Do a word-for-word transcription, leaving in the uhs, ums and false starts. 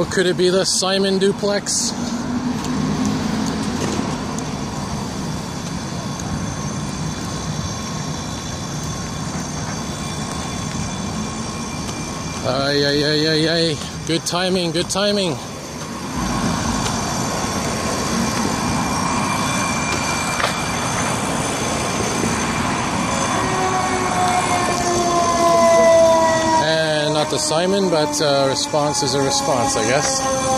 Oh, could it be the Simon duplex? Ay, ay, ay, ay, ay. Good timing, good timing. And not the Simon, but uh, response is a response, I guess.